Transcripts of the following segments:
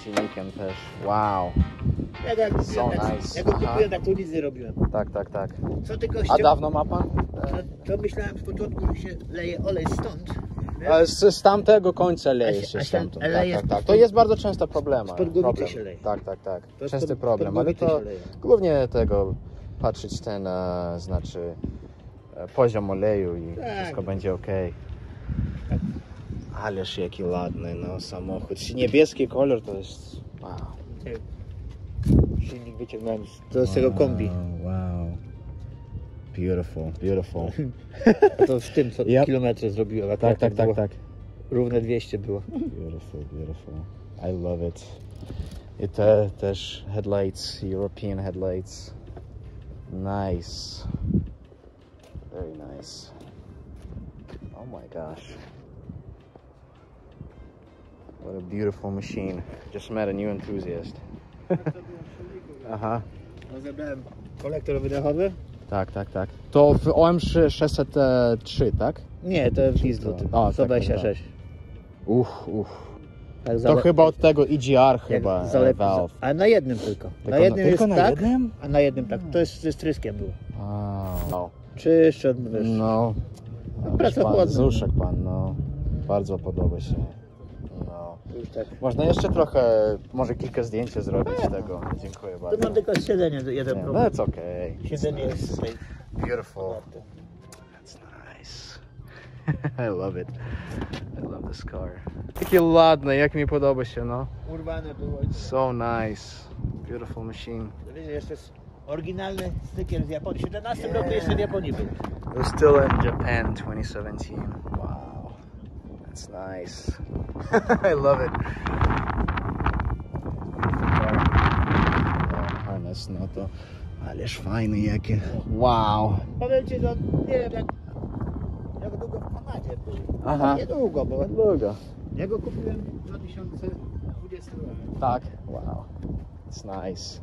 silnikiem też. Wow. Ja go So kupiłem, nice. ja go Aha. kupiłem, tak tu nic nie robiłem. Tak, tak, tak. Co tylko A dawno ma pan? To myślałem z początku, że się leje olej stąd. Ale z tamtego końca leje się a się stamtąd. Tak, leje tak, tak. spod- To jest bardzo często problem. spod głowicy się leje. Tak, tak, tak. To Częsty spod- problem, spod ale głowicy to się leje. głównie tego patrzeć ten, znaczy poziom oleju i Tak. wszystko będzie ok. Ależ jaki ładny no, samochód. Niebieski kolor to jest... Wow. Silnik wyciągnąłem z tego kombi. Wow. Beautiful, beautiful. A to w tym co Yep. kilometry zrobiłem. A Tak, tak, tak, było tak. Równe 200 było. Beautiful, beautiful. I love it. I też headlights, European headlights. Nice. Very nice. Oh my gosh. What a beautiful machine. Just met a new enthusiast. Aha. Rozebrałem kolektor wydechowy. Tak, tak, tak. To w OM 603, tak? Nie, to w dieslu. A, tak, 126. Tak, To chyba od tego EGR chyba, zalep... valve. Ale na jednym tylko. Na Tylko jednym jest na tak, jednym? a na jednym tak. To jest ze stryskiem było. No. Czyszczę, wiesz. No. praca Pan, chłodna. Zuszek pan, no. Bardzo podoba się. No. Już tak. Można jeszcze trochę, może kilka zdjęć zrobić z tego. Dziękuję To bardzo. mam tylko siedzenie, jeden Yeah, problem. that's okay. Siedzenie jest tutaj. Beautiful. That's nice. I love it. I love this car. Takie ładne, jak mi podoba się, no. Urwane było. So nice. Beautiful machine. Wiecie, jeszcze jest oryginalny stykier z Japonii. W 17 roku jeszcze w Japonii był. We're still in Japan 2017. Wow. That's nice. I love it. Harness, no to... Ależ fajny jakie. Wow. Powiem ci, że nie wiem jak długo w Kanadzie był. Aha. Niedługo, bo Długo. ja go kupiłem w 2020 roku. Tak. Wow. It's nice.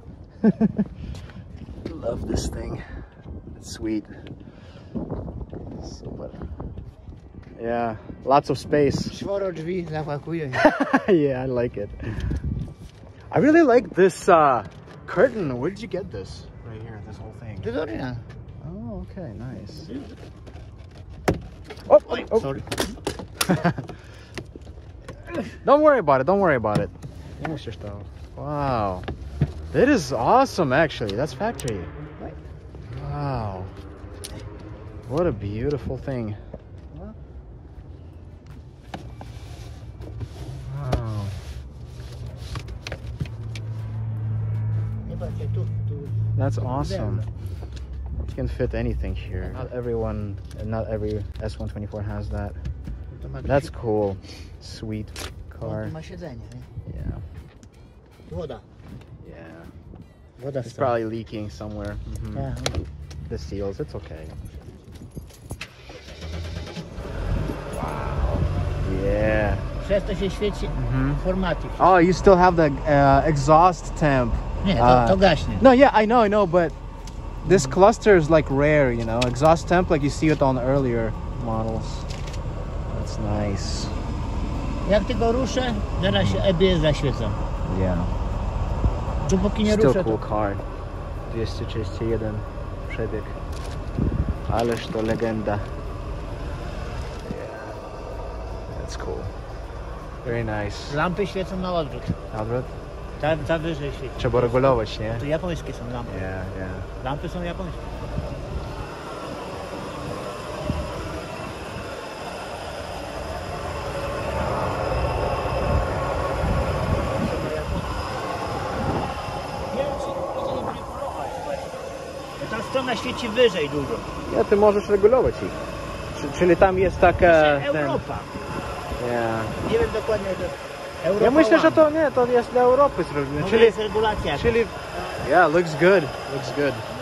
Love this thing. It's sweet. Super. Yeah, lots of space. Czworo drzwi zapakuje. Yeah, I like it. I really like this curtain. Where did you get this? Right here, this whole thing. To jest oryginal. Oh, okay, nice. Oh, Sorry. Don't worry about it. Don't worry about it. Wow, that is awesome. Actually, that's factory. Wow, what a beautiful thing. Wow. That's awesome. You can fit anything here. Not everyone, not every S124 has that. That's cool. Sweet car. Ma siedzenie, nie? Yeah. Woda. Yeah. Woda It's probably leaking somewhere. Mhm. Yeah. The seals, it's okay. Wow. Yeah. Przez to się świeci informatyk. Oh, you still have the exhaust temp. Nie, to gaśnie. No, yeah, I know, but this cluster is like rare, you know. Exhaust temp, like you see it on earlier models. That's nice. Jak tylko ruszę, zaraz się EBS zaświecą. Yeah. Dopóki nie Still ruszę, cool to... car. 231 przebieg. Ależ to legenda. Yeah. That's cool. Very nice. Lampy świecą na odwrót. Odwrót? Ta wyżej świeci. Trzeba regulować, nie? To japońskie są lampy. Yeah, yeah. Lampy są japońskie. Ta strona świeci wyżej dużo. Ja, ty możesz regulować ich. Czyli tam jest taka... Europa. Yeah. Nie wiem dokładnie, to Europa. Ja myślę, że One. to nie, to jest dla Europy zrobione. Może jest regulacja. Czyli... Yeah, looks good. Looks good.